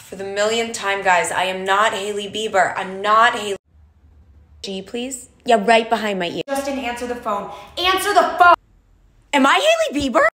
For the millionth time, guys, I am not Hailey Bieber. I'm not Hailey. G, please? Yeah, right behind my ear. Justin, answer the phone. Answer the phone! Am I Hailey Bieber?